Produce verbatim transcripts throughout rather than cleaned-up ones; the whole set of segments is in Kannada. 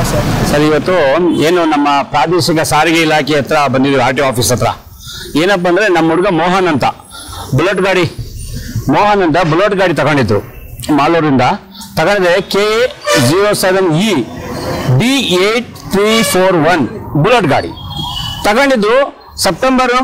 ಸರ್. ಸರ್, ಇವತ್ತು ಏನು ನಮ್ಮ ಪ್ರಾದೇಶಿಕ ಸಾರಿಗೆ ಇಲಾಖೆ ಹತ್ರ ಬಂದಿದ್ದೀವಿ, ಆರ್ ಟಿ ಆಫೀಸ್ ಹತ್ರ. ಏನಪ್ಪ ಅಂದರೆ ನಮ್ಮ ಹುಡುಗ ಮೋಹನ್ ಅಂತ ಬುಲೆಟ್ ಗಾಡಿ ಮೋಹನ್ ಅಂತ ಬುಲೆಟ್ ಗಾಡಿ ತಗೊಂಡಿದ್ರು ಮಾಲೂರಿಂದ. ತಗೊಂಡ್ರೆ K zero seven E D eight three four one bullet ಗಾಡಿ ತಗೊಂಡಿದ್ದು. ಸೆಪ್ಟೆಂಬರು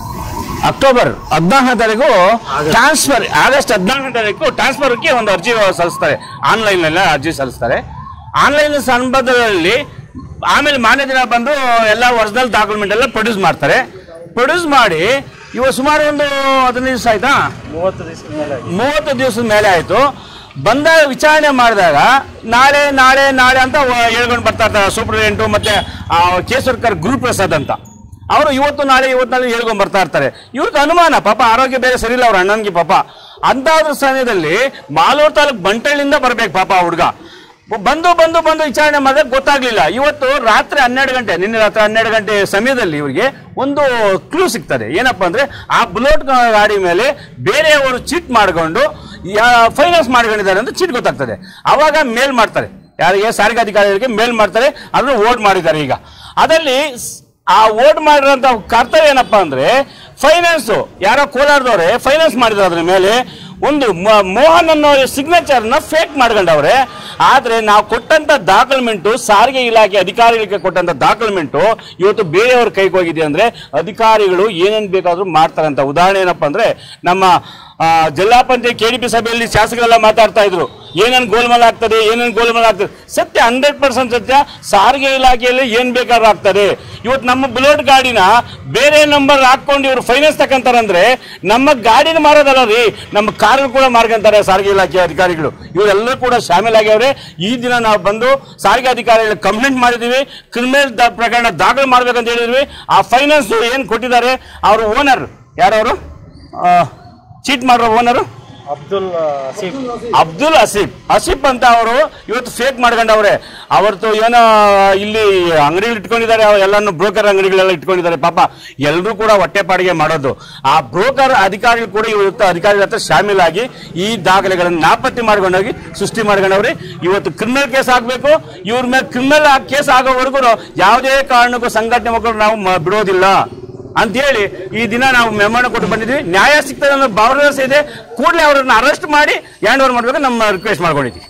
ಅಕ್ಟೋಬರ್ ಹದಿನಾಲ್ಕನೇ ತಾರೀಕು ಟ್ರಾನ್ಸ್ಫರ್, ಆಗಸ್ಟ್ ಹದಿನಾಲ್ಕನೇ ತಾರೀಕು ಟ್ರಾನ್ಸ್ಫರ್ಗೆ ಒಂದು ಅರ್ಜಿ ಸಲ್ಲಿಸ್ತಾರೆ, ಆನ್ಲೈನ್ನೆಲ್ಲ ಅರ್ಜಿ ಸಲ್ಲಿಸ್ತಾರೆ. ಆನ್ಲೈನ್ ಸಂಬಂಧದಲ್ಲಿ ಆಮೇಲೆ ಮಾನ್ಯ ದಿನ ಬಂದು ಎಲ್ಲ ಒರಿಜಿನಲ್ ಡಾಕ್ಯುಮೆಂಟ್ ಎಲ್ಲ ಪ್ರೊಡ್ಯೂಸ್ ಮಾಡ್ತಾರೆ. ಪ್ರೊಡ್ಯೂಸ್ ಮಾಡಿ ಇವಾಗ ಸುಮಾರು ಒಂದು ಹದಿನೈದು ದಿವಸ ಆಯ್ತಾ, ಮೂವತ್ತು ದಿವಸ ಮೇಲೆ ಮೂವತ್ತು ದಿವಸದ ಮೇಲೆ ಆಯಿತು. ಬಂದಾಗ ವಿಚಾರಣೆ ಮಾಡಿದಾಗ ನಾಳೆ ನಾಳೆ ನಾಳೆ ಅಂತ ಹೇಳ್ಕೊಂಡು ಬರ್ತಾ ಇರ್ತಾರೆ ಸೂಪರಿಂಟೆಂಡೆಂಟು ಮತ್ತು ಕೇಸರ್ಕರ್ ಗುರುಪ್ರಸಾದ್ ಅಂತ. ಅವರು ಇವತ್ತು ನಾಳೆ ಇವತ್ತು ನಾಳೆ ಹೇಳ್ಕೊಂಡು ಬರ್ತಾ ಇರ್ತಾರೆ. ಇವ್ರಿಗೆ ಅನುಮಾನ, ಪಾಪ ಆರೋಗ್ಯ ಬೇರೆ ಸರಿ ಇಲ್ಲ ಅವ್ರ ಅಣ್ಣನಿಗೆ ಪಾಪ. ಅಂತಾದ್ರ ಸಮಯದಲ್ಲಿ ಮಾಲೂರು ತಾಲೂಕು ಬಂಟಳ್ಳಿಂದ ಬರ್ಬೇಕು ಪಾಪ ಹುಡುಗ. ಬಂದು ಬಂದು ಬಂದು ವಿಚಾರಣೆ ಮಾಡಿದಾಗ ಗೊತ್ತಾಗ್ಲಿಲ್ಲ. ಇವತ್ತು ರಾತ್ರಿ ಹನ್ನೆರಡು ಗಂಟೆ ನಿನ್ನೆ ರಾತ್ರಿ ಹನ್ನೆರಡು ಗಂಟೆ ಸಮಯದಲ್ಲಿ ಇವರಿಗೆ ಒಂದು ಕ್ಲೂ ಸಿಗ್ತದೆ. ಏನಪ್ಪಾ ಅಂದ್ರೆ ಆ ಬುಲೆಟ್ ಗಾಡಿ ಮೇಲೆ ಬೇರೆಯವರು ಚೀಟ್ ಮಾಡಿಕೊಂಡು ಫೈನಾನ್ಸ್ ಮಾಡ್ಕೊಂಡಿದ್ದಾರೆ ಅಂತ ಚೀಟ್ ಗೊತ್ತಾಗ್ತದೆ. ಅವಾಗ ಮೇಲ್ ಮಾಡ್ತಾರೆ, ಯಾರಿಗೆ ಸಾರಿಗೆ ಅಧಿಕಾರಿಗಳಿಗೆ ಮೇಲ್ ಮಾಡ್ತಾರೆ, ಅದನ್ನು ಓಟ್ ಮಾಡಿದ್ದಾರೆ. ಈಗ ಅದರಲ್ಲಿ ಆ ಓಟ್ ಮಾಡಿರೋಂಥ ಕರ್ತವ್ಯ ಏನಪ್ಪಾ ಅಂದ್ರೆ ಫೈನಾನ್ಸ್ ಯಾರೋ ಕೋಲಾರದವ್ರೆ ಫೈನಾನ್ಸ್ ಮಾಡಿದ್ರು. ಅದ್ರ ಮೇಲೆ ಒಂದು ಮೋಹನ್ ಅನ್ನೋ ಸಿಗ್ನೇಚರ್ನ ಫೇಕ್ ಮಾಡ್ಕೊಂಡವ್ರೆ. ಆದ್ರೆ ನಾವು ಕೊಟ್ಟಂತ ದಾಖಲೆಮೆಂಟು, ಸಾರಿಗೆ ಇಲಾಖೆ ಅಧಿಕಾರಿಗಳಿಗೆ ಕೊಟ್ಟಂತ ದಾಖಲೆಮೆಂಟು ಇವತ್ತು ಬೇರೆಯವ್ರ ಕೈಗೆ ಹೋಗಿದೆ. ಅಂದ್ರೆ ಅಧಿಕಾರಿಗಳು ಏನೇನು ಬೇಕಾದ್ರೂ ಮಾಡ್ತಾರಂತ. ಉದಾಹರಣೆ ಏನಪ್ಪಾ ಅಂದ್ರೆ ನಮ್ಮ ಜಿಲ್ಲಾ ಪಂಚಾಯತ್ ಕೆ ಡಿ ಪಿ ಸಭೆಯಲ್ಲಿ ಶಾಸಕರೆಲ್ಲ ಮಾತಾಡ್ತಾ ಇದ್ರು, ಏನೇನು ಗೋಲ್ಮಾಲ್ ಆಗ್ತದೆ, ಏನೇನು ಗೋಲ್ಮಾಲ್ ಆಗ್ತದೆ. ಸತ್ಯ, ಹಂಡ್ರೆಡ್ ಪರ್ಸೆಂಟ್ ಸತ್ಯ. ಸಾರಿಗೆ ಇಲಾಖೆಯಲ್ಲಿ ಏನ್ ಬೇಕಾದ್ರೂ ಆಗ್ತದೆ. ಇವತ್ತು ನಮ್ಮ ಬುಲೆಟ್ ಗಾಡಿನ ಬೇರೆ ನಂಬರ್ ಹಾಕೊಂಡು ಇವರು ಫೈನಾನ್ಸ್ ತಗೊಂತಾರಂದ್ರೆ ನಮ್ಮ ಗಾಡಿನ ಮಾರೋದಲ್ಲ ರೀ, ನಮ್ಮ ಕಾರ್ ಕೂಡ ಮಾರ್ಕೊಂತಾರೆ ಸಾರಿಗೆ ಇಲಾಖೆ ಅಧಿಕಾರಿಗಳು. ಇವರೆಲ್ಲರೂ ಕೂಡ ಶಾಮೀಲಾಗ್ಯವ್ರೆ. ಈ ದಿನ ನಾವು ಬಂದು ಸಾರಿಗೆ ಅಧಿಕಾರಿಗಳು ಕಂಪ್ಲೇಂಟ್ ಮಾಡಿದೀವಿ, ಕ್ರಿಮಿನಲ್ ಪ್ರಕರಣ ದಾಖಲೆ ಮಾಡ್ಬೇಕಂತ ಹೇಳಿದ್ವಿ. ಆ ಫೈನಾನ್ಸ್ ಏನ್ ಕೊಟ್ಟಿದ್ದಾರೆ ಅವ್ರ ಓನರ್ ಯಾರವರು, ಚೀಟ್ ಮಾಡೋ ಓನರು ಅಬ್ದುಲ್ ಹಸೀಫ್ ಅಬ್ದುಲ್ ಹಸೀಫ್ ಹಸೀಫ್ ಅಂತ ಅವರು ಇವತ್ತು ಫೇಕ್ ಮಾಡ್ಕೊಂಡವ್ರೆ. ಅವತ್ತು ಏನೋ ಇಲ್ಲಿ ಅಂಗಡಿಗಳು ಇಟ್ಕೊಂಡಿದ್ದಾರೆ, ಎಲ್ಲಾನು ಬ್ರೋಕರ್ ಅಂಗಡಿಗಳೆಲ್ಲ ಇಟ್ಕೊಂಡಿದ್ದಾರೆ. ಪಾಪ ಎಲ್ಲರೂ ಕೂಡ ಹೊಟ್ಟೆಪಾಡಿಗೆ ಮಾಡೋದು. ಆ ಬ್ರೋಕರ್ ಅಧಿಕಾರಿಗಳು ಕೂಡ ಇವತ್ತು ಅಧಿಕಾರಿಗಳ ಹತ್ರ ಶಾಮೀಲಾಗಿ ಈ ದಾಖಲೆಗಳನ್ನು ನಾಪತ್ತೆ ಮಾಡ್ಕೊಂಡೋಗಿ ಸೃಷ್ಟಿ ಮಾಡ್ಕೊಂಡವ್ರಿ. ಇವತ್ತು ಕ್ರಿಮಿನಲ್ ಕೇಸ್ ಆಗಬೇಕು. ಇವ್ರ ಮೇಲೆ ಕ್ರಿಮಿನಲ್ ಕೇಸ್ ಆಗೋವರೆಗೂ ಯಾವುದೇ ಕಾರಣಕ್ಕೂ ಸಂಘಟನೆ ಮಕ್ಕಳು ನಾವು ಬಿಡೋದಿಲ್ಲ ಅಂತ ಹೇಳಿ ಈ ದಿನ ನಾವು ಮೆಮೊನ ಕೊಟ್ಟು ಬಂದಿದ್ವಿ. ನ್ಯಾಯ ಸಿಗ್ತದೆ ಅನ್ನೋ ಭರವಸೆ ಇದೆ. ಕೂಡಲೇ ಅವರನ್ನು ಅರೆಸ್ಟ್ ಮಾಡಿ ಹ್ಯಾಂಡ್ ಓವರ್ ಮಾಡಬೇಕು ನಮ್ಮ ರಿಕ್ವೆಸ್ಟ್ ಮಾಡ್ಕೊಂಡಿದ್ವಿ.